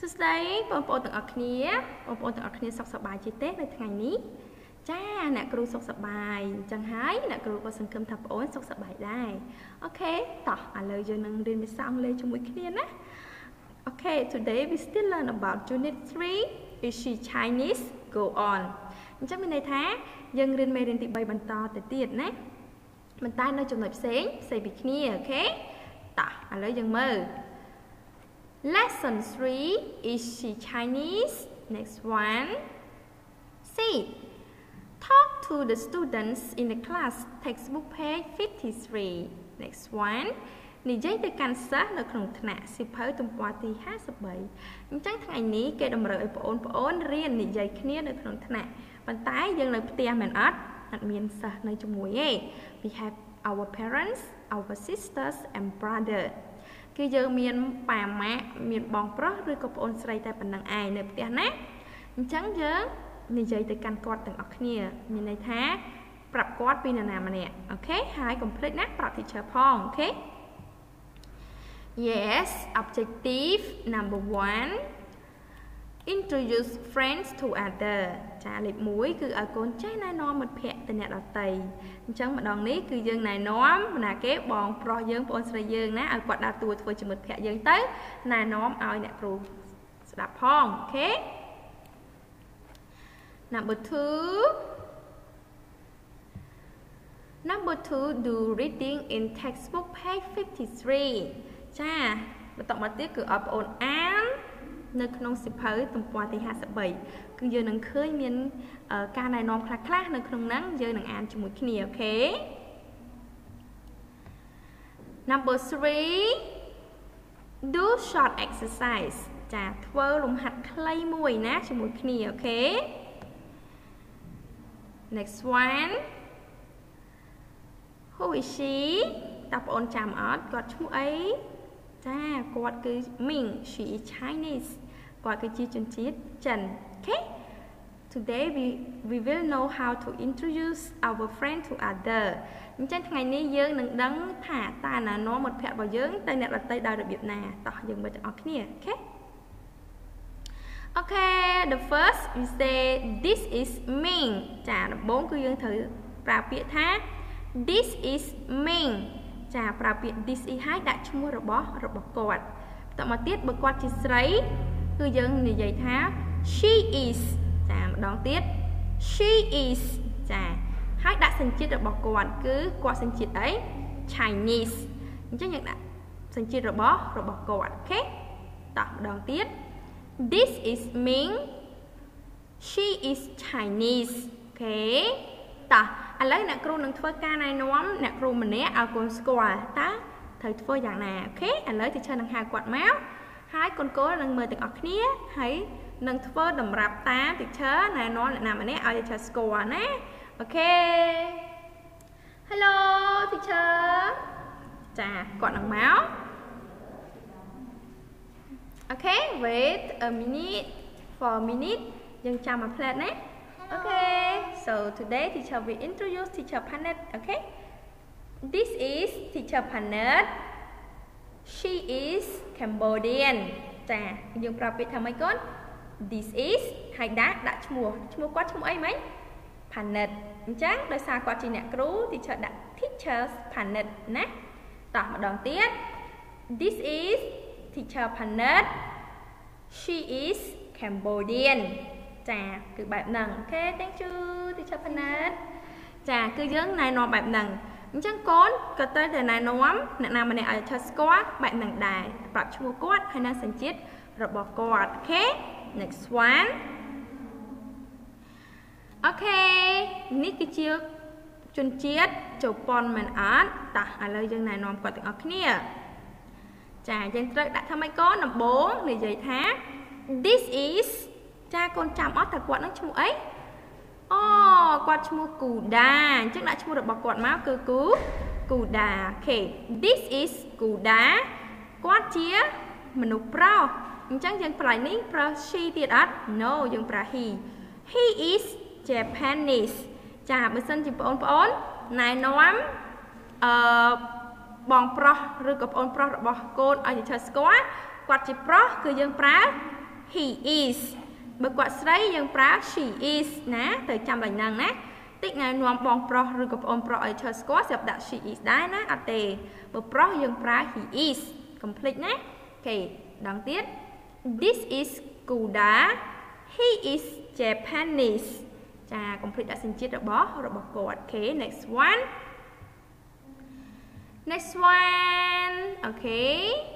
សួស្តីបងប្អូនទាំងអស់គ្នាសុខសប្បាយទេនៅថ្ងៃនេះចាអ្នកគ្រូសុខសប្បាយអញ្ចឹងហើយអ្នកគ្រូក៏សង្ឃឹមថាបងប្អូនសុខសប្បាយដែរអូខេតោះឥឡូវយើងនឹងរៀនភាសាអង់គ្លេសជាមួយគ្នាណា Okay, today we still learn about unit 3 Is she Chinese? Go on អញ្ចឹងមានន័យថាយើងរៀនមេរៀនទី3បន្តទៅទៀតណាប៉ុន្តែនៅចំណុចផ្សេងពីគ្នាអូខេតោះឥឡូវយើងមើលLesson 3 Is she Chinese? Next one. C. Talk to the students in the class textbook page 53. Next one. និយាយទៅកាន់សិស្សនៅក្នុងថ្នាក់សៀវភៅទំព័រទី53អញ្ចឹងថ្ងៃនេះគេតម្រូវឲ្យបងប្អូនរៀននិយាយគ្នានៅក្នុងថ្នាក់ប៉ុន្តែយើងនៅផ្ទះមិនអត់មានសិស្សនៅជាមួយទេ We have our parents, our sisters and brotherគឺយើងមានប៉ាម៉ាក់មានបងប្រុសឬក៏ប្អូនស្រីតែប៉ុណ្្នឹងឯងនៅផ្ទះណាអញ្ចឹងយើងនិយាយទៅកាន់គាត់ទាំងអស់គ្នាមានន័យថាប្រាប់គាត់ពីនរណាម្នាក់អូខេហើយកុំភ្លេចណាប្រាប់ teacher ផងអូខេ Yes objective number 1 introduce friends to other ចាលេខ1គឺឲ្យកូនចេះណែនាំមិត្តភ័ក្តិទៅអ្នកដទៃអញ្ចឹងម្ដងនេះគឺយើងណែនាំណាគេបងប្រុសយើងប្អូនស្រីយើងណាឲ្យគាត់ដើរតួធ្វើជាមិត្តភ័ក្តិយើងទៅណែនាំឲ្យអ្នកគ្រូស្ដាប់ផងអូខេ Number 2 do reading in textbook page 53 ចាបន្តមកទៀតគឺឲ្យបងប្អូនអាននៅក្នុងសៀវភៅទំព័រទី53គឺយើងនឹងឃើញមានការណែនាំខ្លះៗនៅក្នុងហ្នឹងយើងនឹងអានជាមួយគ្នាអូខេ Number 3 do short exercise ចាធ្វើលំហាត់ខ្លីមួយណាជាមួយគ្នាអូខេ Next one Who is she តើបងប្អូនចាំអត់គាត់ឈ្មោះអីចាគាត់គឺ Ming she is Chinese គាត់គឺជាជនជាតិចិនអូខេ Today we will know how to introduce our friend to other អញ្ចឹងថ្ងៃនេះយើងនឹងដឹងថាតើណានាំមិត្តភ័ក្តិរបស់យើងទៅអ្នកដទៃដោយរបៀបណាតោះយើងមើលទាំងអស់គ្នាអូខេ Okay the first we say this is Ming ចាដំបូងគឺយើងត្រូវប្រើពាក្យថា this is Ming ចាប្រើពាក្យ this is ឲ្យដាក់ឈ្មោះរបស់គាត់បន្តមកទៀតបើគាត់ជាស្រីគឺយើងនិយាយថា she is ចាម្ដងទៀត she is ចាហើយដាក់សញ្ជាតិរបស់គាត់គឺគាត់សញ្ជាតិអី Chinese អញ្ចឹងយើងដាក់សញ្ជាតិរបស់គាត់អូខេតោះម្ដងទៀត this is Ming she is Chinese អូខេតោះឥឡូវអ្នកគ្រូនឹងធ្វើការណែនាំអ្នកគ្រូម្នាក់ឲ្យកូនស្គាល់តើត្រូវធ្វើយ៉ាងណាអូខេឥឡូវ teacher នឹងហៅគាត់មកហើយកូននឹងមើលទាំងអស់គ្នាហើយនឹងធ្វើតម្រាប់តាម teacher ណែនាំអ្នកណាម្នាក់ឲ្យ teacher ស្គាល់ណាអូខេ Hello teacher ចាគាត់នឹងមកអូខេ wait a minute for a minute យើងចាំមួយផ្លែតណាOkay, so today teacher will introduce teacher Panet. Okay, this is teacher Panet. She is Cambodian. ចាយើងប្រាប់ពាក្យថាម៉េចកូន This is ហើយដាក់ឈ្មោះគាត់ឈ្មោះអីមិញ Panet អញ្ចឹងដោយសារគាត់ជាអ្នកគ្រូ teacher ដាក់ teachers Panet ណាតោះម្ដងទៀត This is teacher Panet. She is Cambodian. ចាគឺបែបហ្នឹងអូខេ thank you teacher Panet ចាគឺយើងណែនាំបែបហ្នឹងអញ្ចឹងកូនក៏ត្រូវតែណែនាំអ្នកណាម្នាក់ឲ្យ teacher ស្គាល់បែបហ្នឹងដែរប្រាប់ឈ្មោះគាត់ហើយនិងសញ្ជាតិរបស់គាត់អូខេ next one អូខេនេះគឺជាជនជាតិជប៉ុនមែនអត់តោះឥឡូវយើងណែនាំគាត់ទាំងអស់គ្នាចាយើងត្រូវដាក់ថាម៉េចកូនដំបូងនិយាយថា this isចាកូនចាំអត់ថាគាត់នឹងឈ្មោះអីអូគាត់ឈ្មោះគូដាអញ្ចឹងដាក់ឈ្មោះរបស់គាត់មកគឺគូដាអូខេ This is គូដាគាត់ជាមនុស្សប្រុសអញ្ចឹងយើងប្រើនេះប្រើ she ទៀតអត់ No យើងប្រើ he is Japanese ចាបើសិនជាបងប្អូនណែនាំបងប្រុសឬក៏ប្អូនប្រុសរបស់កូនឲ្យ teacher ស្គាល់គាត់ជាប្រុសគឺយើងប្រើ he is បើគាត់ស្រីយើងប្រើ she is ណាទៅចាំឡើងហ្នឹងណាតិចថ្ងៃនាំបងប្រុសឬក៏ប្អូនប្រុសឲ្យឈើស្គាល់ស្រាប់ដាក់ she is ដែរណាអត់ទេបើប្រុសយើងប្រើ he is complete ណាអូខេដងទៀត this is Kuda he is Japanese ចា complete ដាក់សញ្ជាតិរបស់គាត់អូខេ next one okay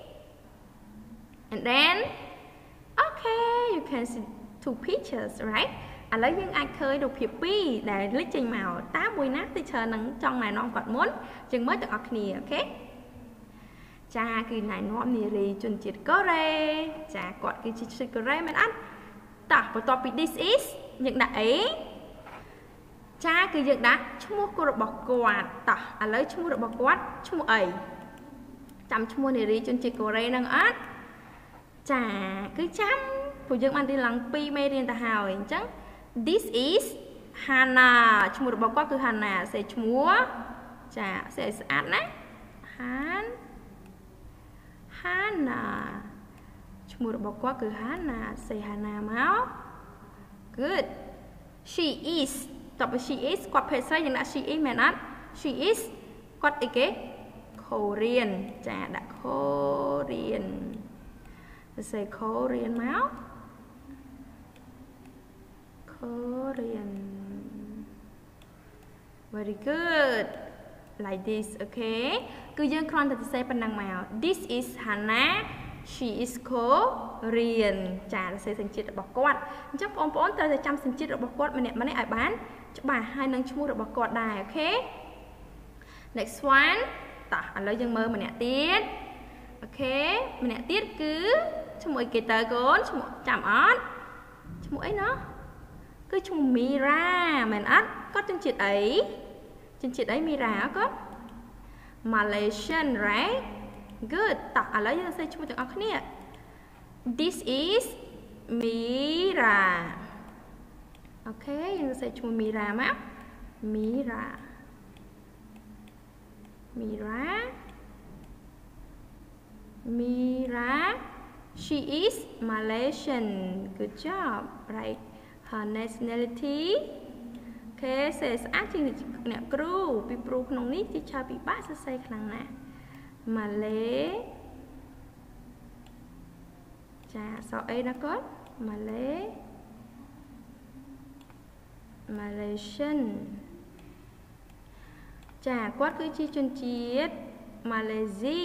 and then okay you can see two pictures right ឥឡូវយើងអាចឃើញរូបភាពពីរដែលលេចចេញមកតើមួយណា teacher នឹងចង់ណែនាំគាត់មុនយើងមើលទាំងអស់គ្នាអូខេចាគឺណែនាំនារីជនជាតិកូរ៉េចាគាត់គឺជាជនជាតិកូរ៉េមែនអត់តោះបន្ទាប់ពី this is យើងដាក់អីចាគឺយើងដាក់ឈ្មោះរបស់គាត់តោះឥឡូវឈ្មោះរបស់គាត់ឈ្មោះអីចាំឈ្មោះនារីជនជាតិកូរ៉េនឹងអត់ចាគឺចាំព្រោះយើងបានរៀនឡើង2មេរៀនទៅហើយអញ្ចឹង this is Hana ឈ្មោះរបស់គាត់គឺ Hana សេឈ្មោះចាសេស្អាតណា Hana ឈ្មោះរបស់គាត់គឺ Hana សេ Hana មក good she is តប she is គាត់ភេទស្រីយើងដាក់ she is មែនអត់ she is គាត់អីគេ Korean ចាដាក់ Korean សរសេរ Korean មក Korean very good like this okay គឺយើងគ្រាន់តែសរសេរប៉ុណ្ណឹងមក this is Hana she is Korean ចាសរសេរសញ្ជាតិរបស់គាត់អញ្ចឹងបងប្អូនត្រូវតែចាំសញ្ជាតិរបស់គាត់ម្នាក់ៗឲ្យបានច្បាស់ហើយនឹងឈ្មោះរបស់គាត់ដែរអូខេ next one តោះឥឡូវយើងមើលម្នាក់ទៀតអូខេម្នាក់ទៀតគឺឈ្មោះអីគេតើកូនឈ្មោះចាំអត់ឈ្មោះអីណោះគឺឈ្មោះ Mira មែនអត់គាត់ជនជាតិអីជនជាតិអី Mira គាត់ Malaysian right good តោះឥឡូវយើងសរសេរឈ្មោះទាំងអស់គ្នា this is Mira អូខេយើងសរសេរឈ្មោះ Mira មក Mira she is Malaysian good job right her nationality អូខេសេស្អាតជាងអ្នកគ្រូពីព្រោះក្នុងនេះទីឆាពិបាកសរសេរខ្លាំងណាស់ Malay ចាសអីណាគាត់ Malaysian ចាគាត់គឺជាជនជាតិ Malaysia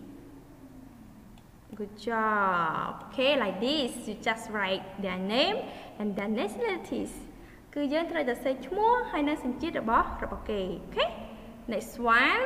good job okay like this you just write their name and their nationalities គឺយើងត្រូវតែសេឈ្មោះហើយនៅសញ្ជាតិរបស់គេអូខេ next one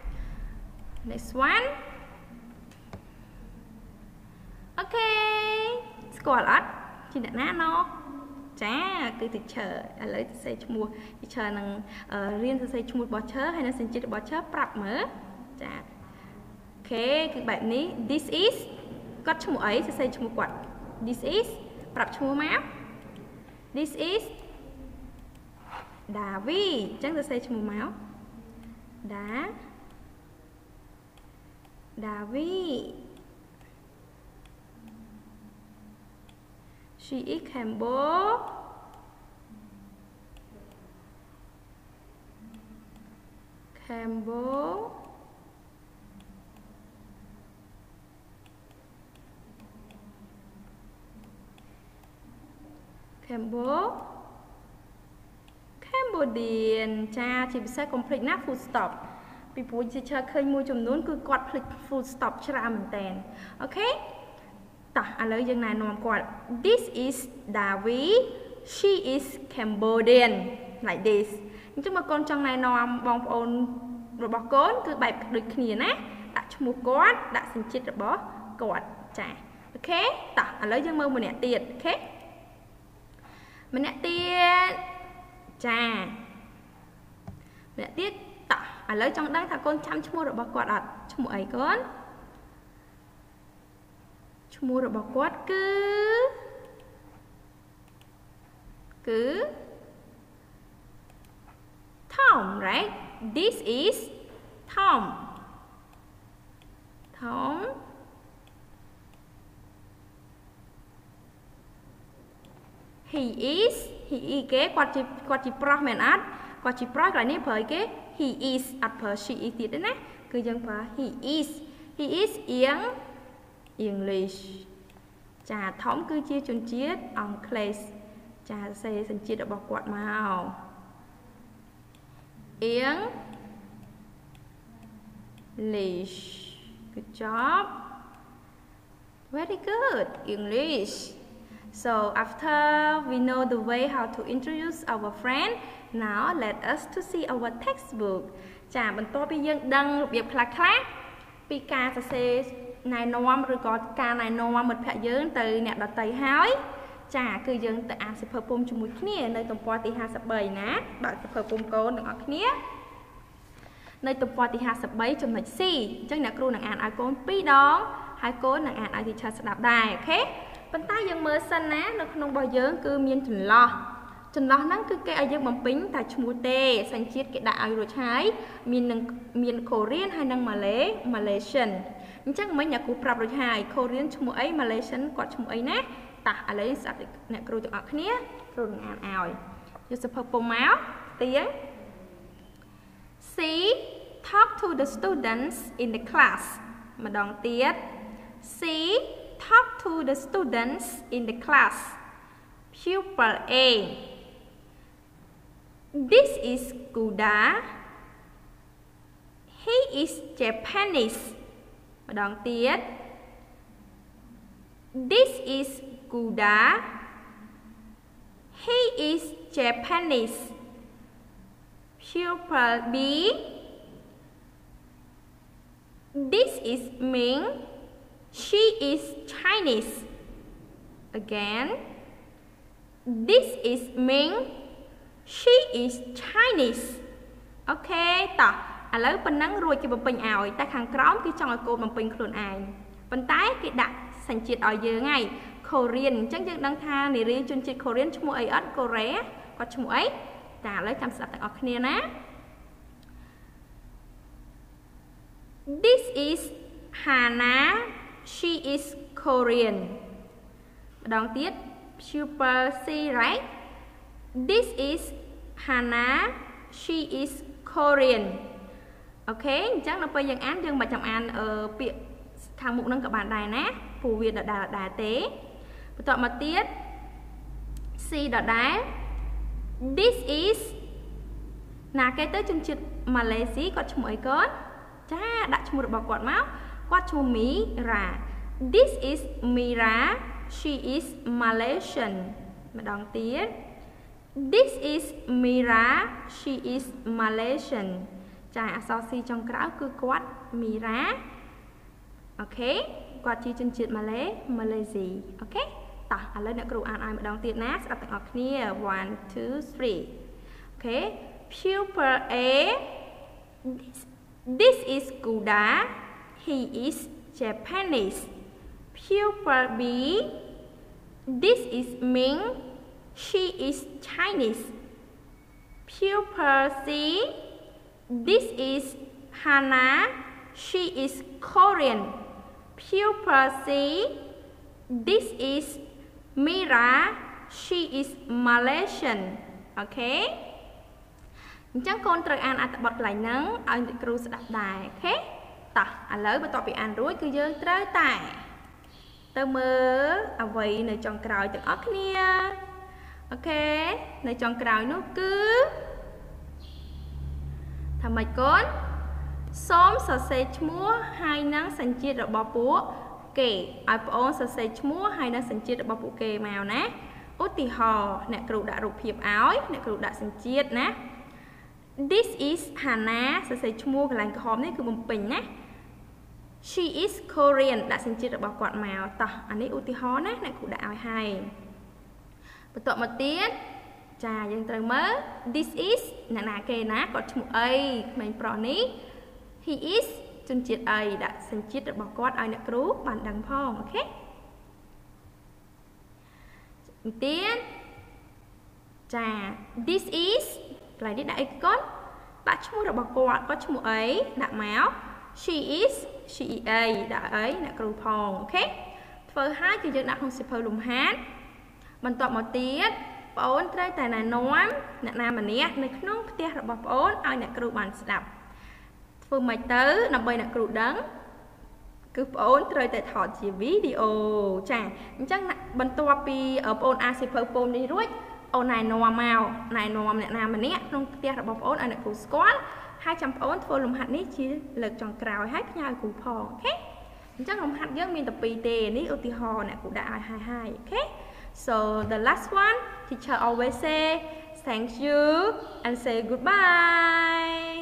អូខេស្គាល់អត់ជាអ្នកណាណោះចាគឺ teacher ឥឡូវសរសេរឈ្មោះ teacher នឹងរៀនសរសេរឈ្មោះរបស់ teacher ហើយនៅសញ្ជាតិរបស់ teacher ប្រាប់មើលចាអូខេគឺបែបនេះ this is គាត់ឈ្មោះអីសរសេរឈ្មោះគាត់ this is ប្រាប់ឈ្មោះមក this is Davi អញ្ចឹងសរសេរឈ្មោះមក Davi she is Cambodian ចាជាពិសេស complete ណា full stop ពីព្រោះជាឈើឃើញមួយចំនួនគឺគាត់ភ្លេច full stop ច្រើនមែនតើអូខេតោះឥឡូវយើងណែនាំគាត់ this is Davi she is Cambodian like this អញ្ចឹងបើកូនចង់ណែនាំបងប្អូនរបស់កូនគឺបែបដូចគ្នាណាដាក់ឈ្មោះគាត់ដាក់សញ្ជាតិរបស់គាត់ចាអូខេតោះឥឡូវយើងមើលម្នាក់ទៀតអូខេម្នាក់ទៀតចាម្នាក់ទៀតតោះឥឡូវចង់ដឹងថាកូនចាំឈ្មោះរបស់គាត់អត់ឈ្មោះអីកូនឈ្មោះរបស់គាត់គឺ Tom right this is Tom he is គេគាត់ជាប្រុសមែនអត់គាត់ជាប្រុសកន្លែងនេះប្រើគេ he is អត់ប្រើ she is ទៀតទេណាគឺយើងប្រើ he is English ចាថមគឺជាជនជាតិអង់គ្លេសចាសរសេរសញ្ជាតិរបស់គាត់មក English good job very good English so after we know the way how to introduce our friend now let us to see our textbook ចាបន្ទាប់ពីយើងដឹងរបៀបខ្លះពីការសរសេរណែនាំឬក៏ការណែនាំមិត្តភ័ក្តិយើងទៅអ្នកដទៃហើយចាគឺយើងទៅអានសៀវភៅពុំជាមួយគ្នានៅទំព័រទី53ណាបើកសៀវភៅពុំកូនទាំងអស់គ្នានៅទំព័រទី53ចំណុច C អញ្ចឹងអ្នកគ្រូនឹងអានឲ្យកូន2ដងហើយកូននឹងអានឲ្យ teacher ស្ដាប់ដែរអូខេប៉ុន្តែយើងមើលសិនណានៅក្នុងរបស់យើងគឺមានចន្លោះហ្នឹងគឺគេឲ្យយើងបំពេញតែឈ្មោះទេសញ្ជាតិគេដាក់ឲ្យរួចហើយមាន Korean ហើយនិង Malaysian អញ្ចឹងមិញអ្នកគ្រូប្រាប់រួចហើយ Korean ឈ្មោះអី Malaysian គាត់ឈ្មោះអីណាតោះឥឡូវស្ដាប់អ្នកគ្រូទាំងអស់គ្នាគ្រូនឹងអានឲ្យយកសៀវភៅពុំមកទៀង C talk to the students in the class ម្ដងទៀត C talk to the students in the class Pupil A This is Guda He is Japanese ម្ដងទៀត This is Guda He is Japanese Pupil B This is Ming She is Chinese Again This is Ming She is Chinese អូខេតោះឥឡូវប៉ុណ្ណឹងរួចគេបំពេញឲ្យតែខាងក្រោមគឺចង់ឲ្យកូនបំពេញខ្លួនឯងប៉ុន្តែគេដាក់សញ្ជាតិឲ្យយើងហើយ Korean អញ្ចឹងយើងដឹងថានារីជនជាតិ Korean ឈ្មោះអីអត់ Korea គាត់ឈ្មោះអីចាឥឡូវចាំស្ដាប់ទាំងអស់គ្នាណា This is Hana She is Korean ម្ដងទៀត Pupil C right This is Hana She is Korean អូខេអញ្ចឹងដល់ពេលយើងអានយើងមិនចាំអានពាក្យខាងមុខហ្នឹងក៏បានដែរណាព្រោះវាដដែលទេបន្ទាប់មកទៀត C ដដែល This is ណាគេទៅជនជាតិម៉ាឡេស៊ីគាត់ឈ្មោះអីកូនចាដាក់ឈ្មោះរបស់គាត់មកគាត់ឈ្មោះ Mira This is Mira She is Malaysian ម្ដងទៀត This is Mira She is Malaysian ចាអក្សរ C ចុងក្រោយគឺគាត់ Mira អូខេគាត់ជាជនជាតិម៉ាឡេស៊ីអូខេតោះឥឡូវអ្នកគ្រូអានឲ្យម្ដងទៀតណាស្ដាប់ទាំងអស់គ្នា 1 2 3 អូខេ Pupil A This is Guda He is Japanese Pupil B This is Ming She is Chinese Pupil C This is Hana She is Korean Pupil C This is Mira She is Malaysian អូខេអញ្ចឹងកូនត្រូវអានអត្ថបទកន្លែងហ្នឹងឲ្យអ្នកគ្រូស្ដាប់ដែរអូខេតោះឥឡូវបន្ទាប់ពីអានរួចគឺយើងត្រូវតែទៅមើលអ្វីនៅចុងក្រោយទាំងអស់គ្នាអូខេនៅចុងក្រោយនោះគឺថាម៉េចកូនសូមសរសេរឈ្មោះហើយនិងសញ្ជាតិរបស់ពួកគេឲ្យបងអូនសរសេរឈ្មោះហើយនិងសញ្ជាតិរបស់ពួកគេមកណាឧទាហរណ៍អ្នកគ្រូដាក់រូបភាពឲ្យអ្នកគ្រូដាក់សញ្ជាតិណា This is Hana សរសេរឈ្មោះកន្លែងក្រហមនេះគឺបំពេញណា She is Korean ដាក់សញ្ជាតិរបស់គាត់មកតោះអានេះឧទាហរណ៍ណាអ្នកគ្រូដាក់ឲ្យហើយបន្ទាប់មកទៀតចាយើងត្រូវមើល This is អ្នកណាគេណាគាត់ឈ្មោះអីក្មេងប្រុសនេះ He is ជនជាតិអីដាក់សញ្ជាតិរបស់គាត់ឲ្យអ្នកគ្រូបានដឹងផងអូខេទៀតចា This is កន្លែងនេះដាក់អីកូនដាក់ឈ្មោះរបស់គាត់ឈ្មោះអីដាក់មក She is អីដាក់អីអ្នកគ្រូផងអូខេធ្វើហើយគឺយើងដាក់ក្នុងសៀវភៅលំហាត់បន្ទាប់មកទៀតបងអូនត្រូវតែណែនាំអ្នកណាម្នាក់នៅក្នុងផ្ទះរបស់បងអូនឲ្យអ្នកគ្រូបានស្ដាប់ធ្វើម៉េចទៅដើម្បីអ្នកគ្រូដឹងគឺបងអូនត្រូវតែថតជាវីដេអូចាអញ្ចឹងបន្ទាប់ពីបងអូនអានសៀវភៅពោលនេះរួចអូនណែនាំមកណែនាំអ្នកណាម្នាក់ក្នុងផ្ទះរបស់បងអូនឲ្យអ្នកគ្រូស្គាល់ហើយចាំបងអូនធ្វើលំហាត់នេះជាលើកចុងក្រោយហើយផ្ញើឲ្យគ្រូផងអូខេអញ្ចឹងលំហាត់យើងមានតែពីរទេនេះឧទាហរណ៍អ្នកគ្រូដាក់ឲ្យហើយអូខេ so the last one teacher always say thank you and say goodbye